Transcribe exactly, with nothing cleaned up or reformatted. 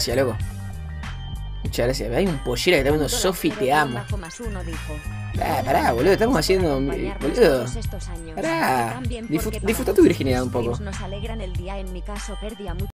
Gracias, loco. Muchas gracias. Hay un pollera que está viendo Sofi, te amo. Pará, pará, boludo. Estamos haciendo. Boludo. Pará. Disfruta tu virginidad un poco.